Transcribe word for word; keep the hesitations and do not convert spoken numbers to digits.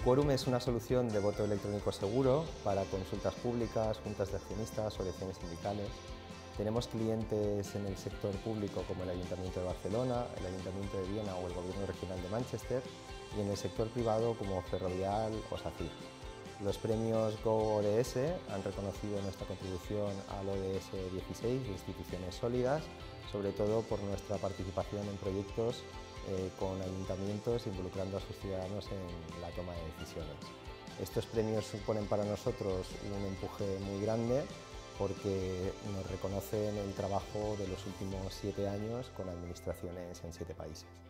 Quorum es una solución de voto electrónico seguro para consultas públicas, juntas de accionistas o elecciones sindicales. Tenemos clientes en el sector público como el Ayuntamiento de Barcelona, el Ayuntamiento de Viena o el Gobierno Regional de Manchester, y en el sector privado como Ferrovial o SACIR. Los premios Go O D S han reconocido nuestra contribución al O D S dieciséis de instituciones sólidas, sobre todo por nuestra participación en proyectos eh, con ayuntamientos involucrando a sus ciudadanos en la toma de decisiones. Estos premios suponen para nosotros un empuje muy grande porque nos reconocen el trabajo de los últimos siete años con administraciones en siete países.